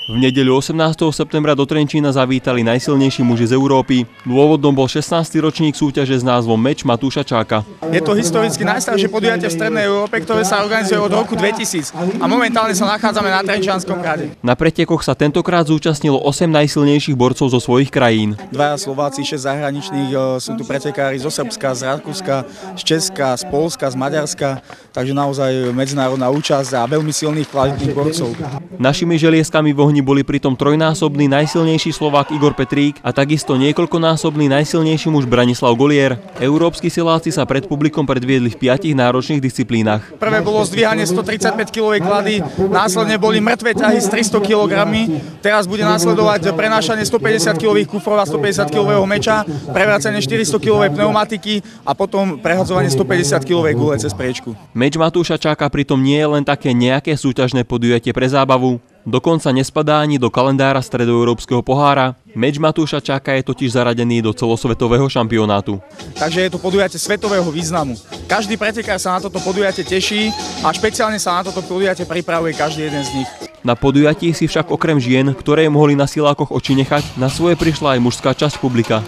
V nedeľu 18. septembra do Trenčína zavítali najsilnejší muži z Európy. Dôvodom bol 16. ročník súťaže s názvom Meč Matúša Čáka. Je to historicky najstaršie podujatie v Strednej Európe, ktoré sa organizuje od roku 2000 a momentálne sa nachádzame na Trenčianskom hrade. Na pretekoch sa tentokrát zúčastnilo 8 najsilnejších borcov zo svojich krajín. 2 Slováci, 6 zahraničných, sú tu pretekári zo Srbska, z Rakúska, z Česka, z Poľska, z Maďarska, takže naozaj medzinárodná účasť a veľmi silných kvalitných borcov. Našimi želieskami v ohni boli pritom trojnásobný najsilnejší Slovák Igor Petrík a takisto niekoľkonásobný najsilnejší muž Branislav Golier. Európski siláci sa pred publikom predviedli v 5 náročných disciplínach. Prvé bolo zdvíhanie 135-kilovej klady, následne boli mŕtve ťahy s 300 kg, teraz bude následovať prenášanie 150-kilových kufrov a 150-kilového meča, prevracanie 400-kilovej pneumatiky a potom prehadzovanie 150-kilovej gule cez priečku. Meč Matúša Čáka pritom nie je len také nejaké súťažné podujatie pre zábavu. Dokonca nespadá ani do kalendára stredoeurópskeho pohára. Meč Matúša Čáka je totiž zaradený do celosvetového šampionátu. Takže je to podujatie svetového významu. Každý pretekár sa na toto podujatie teší a špeciálne sa na toto podujatie pripravuje každý jeden z nich. Na podujatí si však okrem žien, ktoré mohli na silákoch oči nechať, na svoje prišla aj mužská časť publika.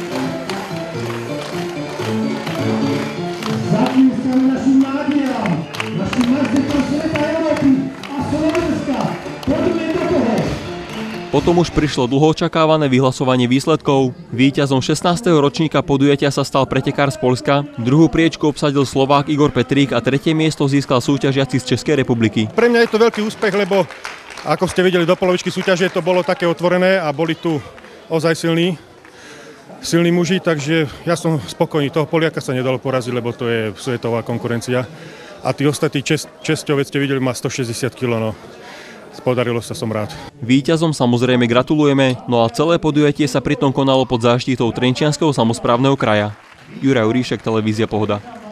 Potom už prišlo dlho očakávané vyhlasovanie výsledkov. Víťazom 16. ročníka podujatia sa stal pretekár z Poľska, druhú priečku obsadil Slovák Igor Petrík a tretie miesto získal súťažiaci z Českej republiky. Pre mňa je to veľký úspech, lebo ako ste videli do polovičky súťaže, to bolo také otvorené a boli tu ozaj silní muži, takže ja som spokojný. Toho Poliaka sa nedalo poraziť, lebo to je svetová konkurencia. A tí ostatní Česťovec ste videli, má 160 kg. No. Podarilo sa, som rád. Víťazom samozrejme gratulujeme, no a celé podujatie sa pritom konalo pod záštitou Trenčianskeho samosprávneho kraja. Juraj Uríšek, televízia Pohoda.